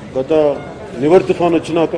గత నివర్ తుఫాన్ వచ్చినాక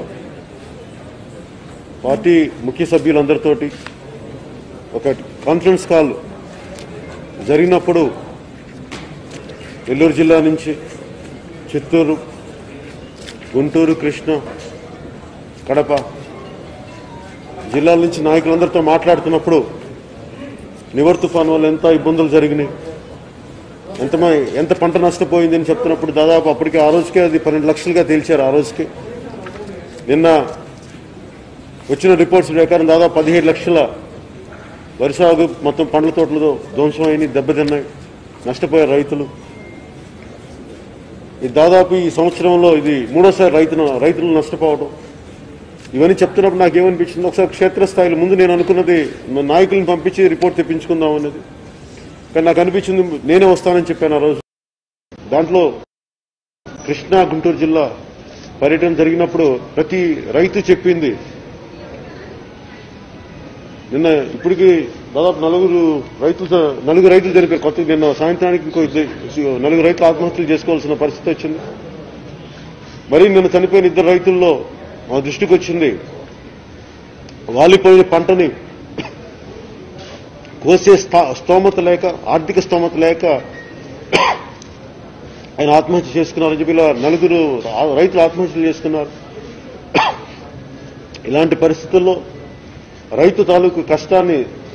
పార్టీ ముఖ్య సభ్యులందరితోటి ఒక కాన్ఫరెన్స్ కాల్ జరిగినప్పుడు నెల్లూరు జిల్లా నుంచి చిత్తూరు, గుంటూరు, కృష్ణా, కడప జిల్లాల నుంచి నాయకులందరితో మాట్లాడుతున్నప్పుడు నివర్ తుఫాన్ వల్ల ఎంత ఇబ్బందులు జరిగినాయి, ఎంత పంట నష్టపోయింది అని చెప్తున్నప్పుడు దాదాపు అప్పటికే ఆ రోజుకే అది 12 లక్షలుగా తేల్చారు. ఆ రోజుకి నిన్న వచ్చిన రిపోర్ట్స్ ప్రకారం దాదాపు 17 లక్షల వరి సాగు మొత్తం పండ్ల తోటలతో ధ్వంసమైనాయి, దెబ్బతిన్నాయి, నష్టపోయారు రైతులు. ఇది దాదాపు ఈ సంవత్సరంలో ఇది మూడోసారి రైతులు నష్టపోవడం. ఇవన్నీ చెప్తున్నప్పుడు నాకేమనిపించింది, ఒకసారి క్షేత్రస్థాయిలో ముందు నేను అనుకున్నది నాయకులను పంపించి రిపోర్ట్ తెప్పించుకుందాం అనేది, కానీ నాకు అనిపించింది నేనే వస్తానని చెప్పాను ఆ రోజు. దాంట్లో కృష్ణా, గుంటూరు జిల్లా పర్యటన జరిగినప్పుడు ప్రతి రైతు చెప్పింది, నిన్న ఇప్పటికి దాదాపు నలుగురు రైతులు చనిపోయారు. కొత్త నిన్న సాయంత్రానికి ఇంకో 4 రైతులు ఆత్మహత్యలు చేసుకోవాల్సిన పరిస్థితి వచ్చింది. మరి నిన్న చనిపోయిన 2 రైతుల్లో మా దృష్టికి వచ్చింది, వాలిపోయిన పంటని కోసే స్తోమత లేక, ఆర్థిక స్తోమత లేక ఆయన ఆత్మహత్య చేసుకున్నారని చెప్పి ఇలా 4 రైతులు ఆత్మహత్యలు చేసుకున్నారు. ఇలాంటి పరిస్థితుల్లో రైతు తాలూకు కష్టాన్ని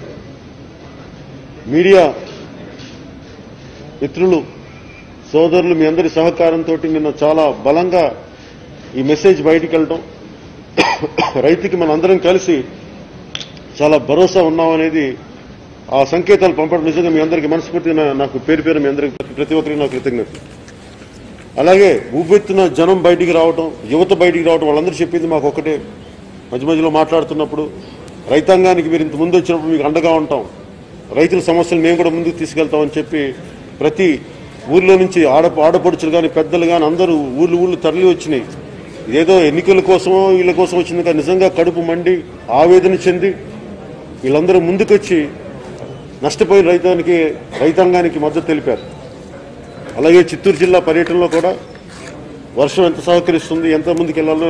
మీడియా మిత్రులు, సోదరులు మీ అందరి సహకారంతో నిన్న చాలా బలంగా ఈ మెసేజ్ బయటికి వెళ్ళడం, రైతుకి మన అందరం కలిసి చాలా భరోసా ఉన్నామనేది ఆ సంకేతాలు పంపడం నిజంగా మీ అందరికీ మనస్ఫూర్తిగా నాకు పేరు మీ అందరికీ ప్రతి ఒక్కరికి నాకు కృతజ్ఞత. అలాగే ఉవ్వెత్తున జనం బయటికి రావడం, యువత బయటికి రావడం, వాళ్ళందరూ చెప్పింది మాకు ఒకటే, మధ్యలో మాట్లాడుతున్నప్పుడు రైతాంగానికి మీరు ఇంత ముందు వచ్చినప్పుడు మీకు అండగా ఉంటాం, రైతుల సమస్యలు మేము కూడా ముందుకు తీసుకెళ్తామని చెప్పి ప్రతి ఊర్లో నుంచి ఆడపడుచులు కానీ పెద్దలు కానీ అందరూ ఊళ్ళు తరలి వచ్చినాయి. ఇదేదో ఎన్నికల కోసమో వీళ్ళ కోసం వచ్చింది కానీ నిజంగా కడుపు మండి ఆవేదన చెంది వీళ్ళందరూ ముందుకొచ్చి నష్టపోయిన రైతాంగానికి మద్దతు తెలిపారు. అలాగే చిత్తూరు జిల్లా పర్యటనలో కూడా వర్షం ఎంత సహకరిస్తుంది, ఎంత ముందుకు వెళ్ళాలో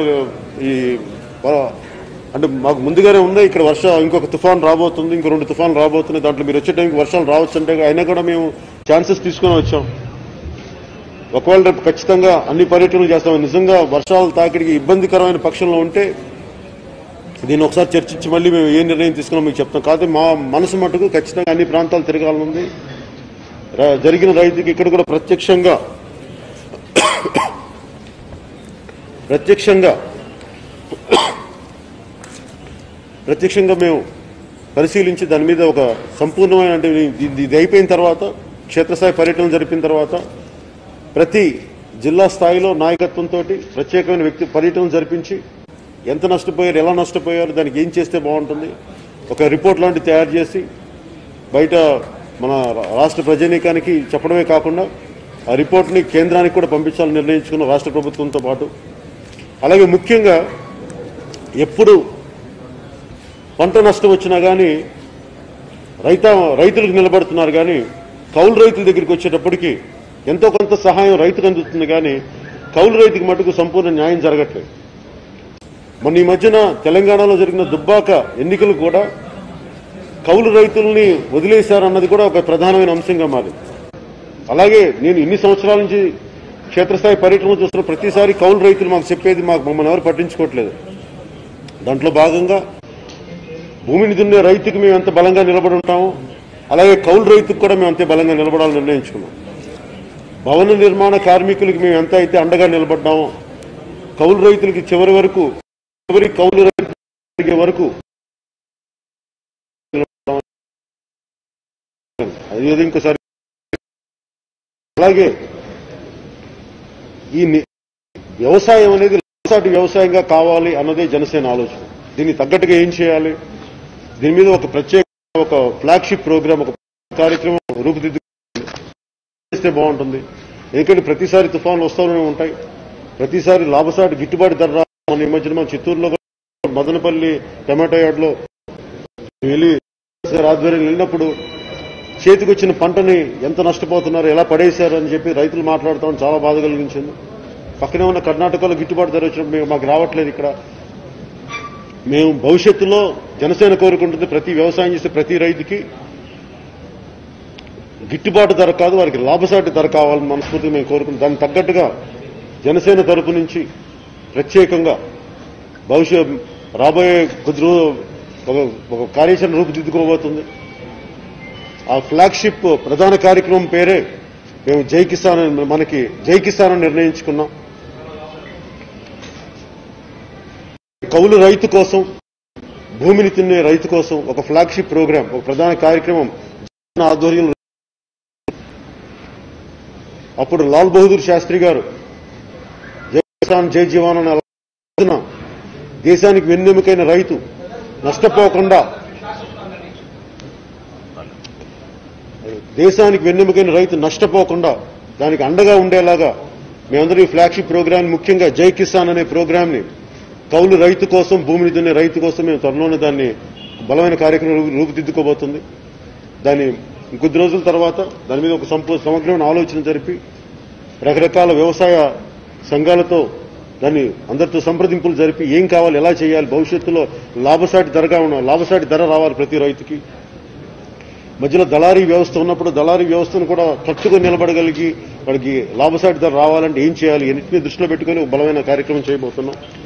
అంటే మాకు ముందుగానే ఉంది. ఇక్కడ ఇంకొక తుఫాన్ రాబోతుంది, ఇంకో 2 తుఫాన్లు రాబోతున్నాయి, దాంట్లో మీరు వచ్చే టైంకి వర్షాలు రావచ్చు అంటే అయినా కూడా మేము ఛాన్సెస్ తీసుకుని వచ్చాం. ఒకవేళ రేపు ఖచ్చితంగా అన్ని పర్యటనలు చేస్తాం. నిజంగా వర్షాల తాకిడికి ఇబ్బందికరమైన పక్షంలో ఉంటే దీన్ని ఒకసారి చర్చించి మళ్ళీ మేము ఏ నిర్ణయం తీసుకున్నాం మీకు చెప్తాం. కాదు మా మనసు మటుకు ఖచ్చితంగా అన్ని ప్రాంతాలు తిరగాలనుంది. జరిగిన రైతుకి ఇక్కడ కూడా ప్రత్యక్షంగా మేము పరిశీలించి దాని మీద ఒక సంపూర్ణమైన, అంటే ఇది అయిపోయిన తర్వాత క్షేత్రస్థాయి పర్యటన జరిపిన తర్వాత ప్రతి జిల్లా స్థాయిలో నాయకత్వంతో ప్రత్యేకమైన పర్యటన జరిపించి ఎంత నష్టపోయారు, ఎలా నష్టపోయారు, దానికి ఏం చేస్తే బాగుంటుంది ఒక రిపోర్ట్ లాంటివి తయారు చేసి బయట మన రాష్ట్ర ప్రజానీకానికి చెప్పడమే కాకుండా ఆ రిపోర్ట్ని కేంద్రానికి కూడా పంపించాలని నిర్ణయించుకున్న రాష్ట్ర ప్రభుత్వంతో పాటు. అలాగే ముఖ్యంగా ఎప్పుడు పంట నష్టం వచ్చినా కానీ రైతులకు నిలబడుతున్నారు, కానీ కౌలు రైతుల దగ్గరికి వచ్చేటప్పటికి ఎంతో కొంత సహాయం రైతుకు అందుతుంది, కానీ కౌలు రైతుకి మటుకు సంపూర్ణ న్యాయం జరగట్లేదు. మొన్న ఈ మధ్యన తెలంగాణలో జరిగిన దుబ్బాక ఎన్నికలు కూడా కౌలు రైతుల్ని వదిలేశారన్నది కూడా ఒక ప్రధానమైన అంశంగా మారింది. అలాగే నేను ఇన్ని సంవత్సరాల నుంచి క్షేత్రస్థాయి పర్యటనలు చూస్తున్న ప్రతిసారి కౌలు రైతులు మాకు చెప్పేది మమ్మల్ని ఎవరు పట్టించుకోవట్లేదు. దాంట్లో భాగంగా భూమిని దున్నే రైతుకి మేము ఎంత బలంగా నిలబడి ఉంటామో అలాగే కౌలు రైతుకు కూడా మేము అంతే బలంగా నిలబడాలని నిర్ణయించుకున్నాం. భవన నిర్మాణ కార్మికులకి మేము ఎంత అయితే అండగా నిలబడ్డామో కౌలు రైతులకి చివరి కౌలు రైతు వరకు అది ఇంకోసారి. అలాగే ఈ వ్యవసాయం అనేది లాభసాటి వ్యవసాయంగా కావాలి అన్నదే జనసేన ఆలోచన. దీన్ని తగ్గట్టుగా ఏం చేయాలి, దీని మీద ఒక ఫ్లాగ్షిప్ ప్రోగ్రామ్, ఒక కార్యక్రమం రూపుదిద్దుకుంటే బాగుంటుంది. ఎందుకంటే ప్రతిసారి తుఫాన్లు వస్తూనే ఉంటాయి, ప్రతిసారి లాభసాటి గిట్టుబాటు ధర. మన ఈ మధ్యన మన చిత్తూరులో మదనపల్లి టమాటో యార్డ్లో ఆధ్వర్యం వెళ్ళినప్పుడు చేతికి వచ్చిన పంటని ఎంత నష్టపోతున్నారు, ఎలా పడేశారు అని చెప్పి రైతులు మాట్లాడుతామని చాలా బాధ కలిగించింది. పక్కనే ఉన్న కర్ణాటకలో గిట్టుబాటు ధర వచ్చినప్పుడు మాకు రావట్లేదు ఇక్కడ. మేము భవిష్యత్తులో జనసేన కోరుకుంటుంది ప్రతి వ్యవసాయం చేసే ప్రతి రైతుకి గిట్టుబాటు ధర కాదు, వారికి లాభసాటి ధర కావాలని మనస్ఫూర్తిగా మేము కోరుకుంటాం. దానికి తగ్గట్టుగా జనసేన తరపు నుంచి ప్రత్యేకంగా రాబోయే కొద్ది ఒక కార్యాచరణ రూపుదిద్దుకోబోతుంది. ఆ ఫ్లాగ్షిప్ ప్రధాన కార్యక్రమం పేరే మేము జై కిసాన్, మనకి జై కిసాన్ అని నిర్ణయించుకున్నాం. కౌలు రైతు కోసం, భూమిని తిన్నే రైతు కోసం ఒక ఫ్లాగ్షిప్ ప్రోగ్రాం, ఒక ప్రధాన కార్యక్రమం ఆధ్వర్యంలో అప్పుడు లాల్ బహదూర్ శాస్త్రి గారు జై కిసాన్ జై జవాన్ అనే దేశానికి వెన్నెముకైన రైతు నష్టపోకుండా, దేశానికి వెన్నెముకైన రైతు నష్టపోకుండా దానికి అండగా ఉండేలాగా మేమందరూ ఈ ఫ్లాగ్షిప్ ప్రోగ్రాం, ముఖ్యంగా జై కిసాన్ అనే ప్రోగ్రాంని కౌలు రైతు కోసం, భూమిని దున్నే రైతు కోసం మేము త్వరలోనే దాన్ని బలమైన కార్యక్రమం రూపుదిద్దుకోబోతుంది. దాన్ని ఇంకొద్ది రోజుల తర్వాత దాని మీద ఒక సమగ్రమైన ఆలోచన జరిపి రకరకాల వ్యవసాయ సంఘాలతో దాన్ని అందరితో సంప్రదింపులు జరిపి ఏం కావాలి, ఎలా చేయాలి, భవిష్యత్తులో లాభసాటి ధర రావాలి ప్రతి రైతుకి. మధ్యలో దళారీ వ్యవస్థ ఉన్నప్పుడు దళారీ వ్యవస్థను కూడా తట్టుకొని నిలబడగలిగి వాడికి లాభసాటి ధర రావాలంటే ఏం చేయాలి, ఎన్నింటినీ దృష్టిలో పెట్టుకుని బలమైన కార్యక్రమం చేయబోతున్నాం.